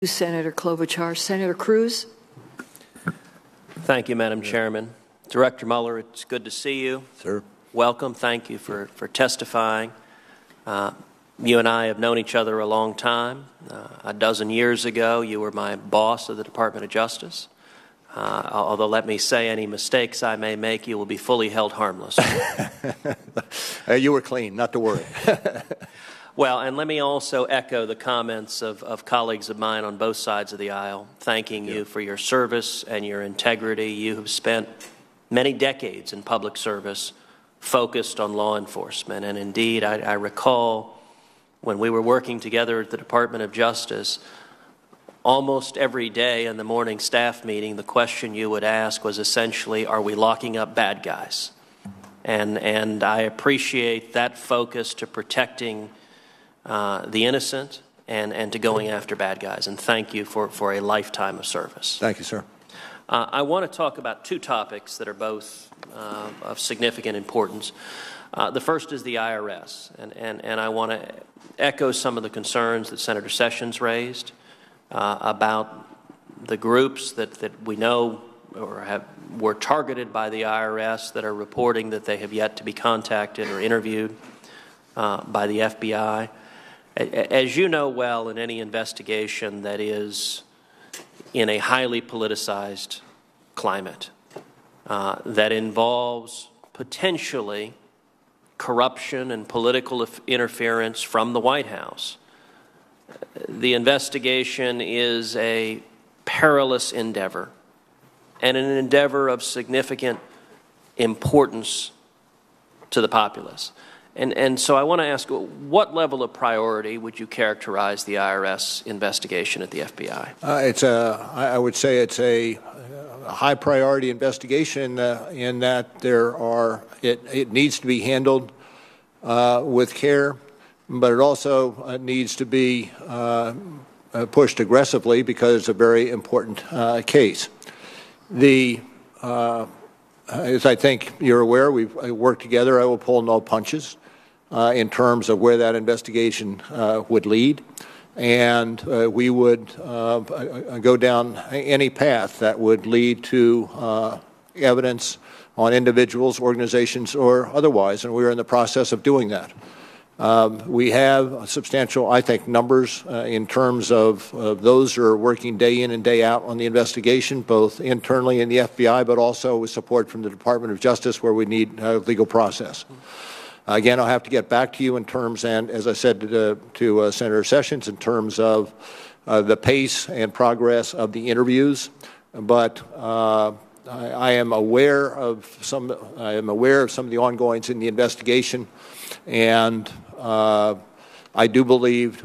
Senator Klobuchar. Senator Cruz. Thank you, Madam Chairman. Director Mueller, it's good to see you. Sir. Welcome. Thank you for testifying. You and I have known each other a long time. A dozen years ago, you were my boss of the Department of Justice. Although, let me say, any mistakes I may make, you will be fully held harmless. You were clean, not to worry. Well, and let me also echo the comments of colleagues of mine on both sides of the aisle, thanking you for your service and your integrity. You have spent many decades in public service focused on law enforcement. And indeed, I recall when we were working together at the Department of Justice, almost every day in the morning staff meeting, the question you would ask was essentially, are we locking up bad guys? And I appreciate that focus to protecting the innocent and to going after bad guys. And thank you for a lifetime of service. Thank you, sir. I want to talk about two topics that are both of significant importance. The first is the IRS, and I want to echo some of the concerns that Senator Sessions raised about the groups that we know or were targeted by the IRS that are reporting that they have yet to be contacted or interviewed by the FBI. As you know well, in any investigation that is in a highly politicized climate that involves potentially corruption and political interference from the White House, the investigation is a perilous endeavor and an endeavor of significant importance to the populace. And so I want to ask, what level of priority would you characterize the IRS investigation at the FBI? I would say it's a high priority investigation in that it needs to be handled with care, but it also needs to be pushed aggressively because it's a very important case. As I think you're aware, we've worked together. I will pull no punches in terms of where that investigation would lead. And we would go down any path that would lead to evidence on individuals, organizations, or otherwise, and we're in the process of doing that. We have substantial, I think, numbers in terms of those who are working day in and day out on the investigation, both internally in the FBI, but also with support from the Department of Justice where we need legal process. Again, I'll have to get back to you in terms, and as I said to Senator Sessions, in terms of the pace and progress of the interviews. But I am aware of some of the ongoings in the investigation, and I do believe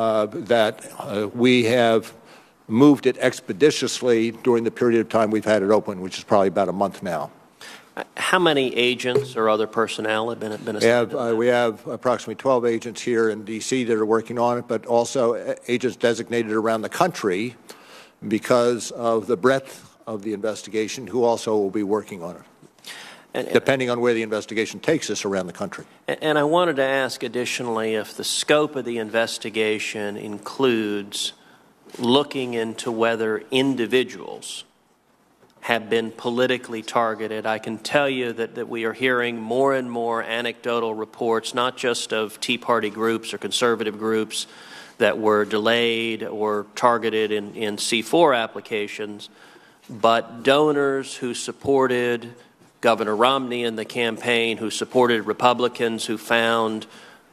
that we have moved it expeditiously during the period of time we've had it open, which is probably about a month now. How many agents or other personnel have been assigned? We have approximately 12 agents here in D.C. that are working on it, but also agents designated around the country because of the breadth of the investigation who also will be working on it, depending on where the investigation takes us around the country. And I wanted to ask additionally if the scope of the investigation includes looking into whether individuals have been politically targeted. I can tell you that we are hearing more and more anecdotal reports, not just of Tea Party groups or conservative groups that were delayed or targeted in C-4 applications, but donors who supported Governor Romney in the campaign, who supported Republicans, who found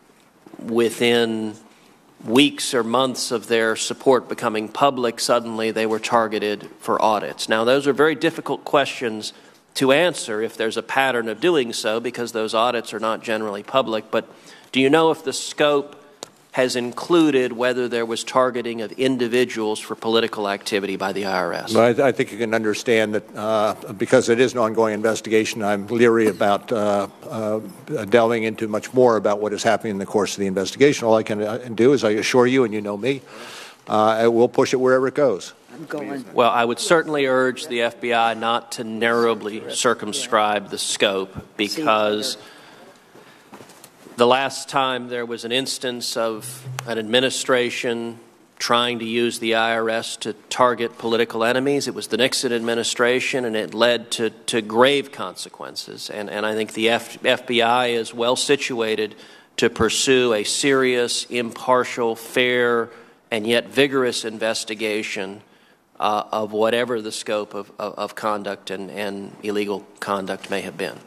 within weeks or months of their support becoming public, suddenly they were targeted for audits. Now, those are very difficult questions to answer if there's a pattern of doing so, because those audits are not generally public. But do you know if the scope has included whether there was targeting of individuals for political activity by the IRS? Well, I think you can understand that because it is an ongoing investigation, I'm leery about delving into much more about what is happening in the course of the investigation. All I can do is I assure you, and you know me, we'll push it wherever it goes. Well, I would certainly urge the FBI not to narrowly circumscribe the scope, because the last time there was an instance of an administration trying to use the IRS to target political enemies. It was the Nixon administration, and it led to grave consequences. And I think the FBI is well situated to pursue a serious, impartial, fair, and yet vigorous investigation of whatever the scope of conduct and illegal conduct may have been.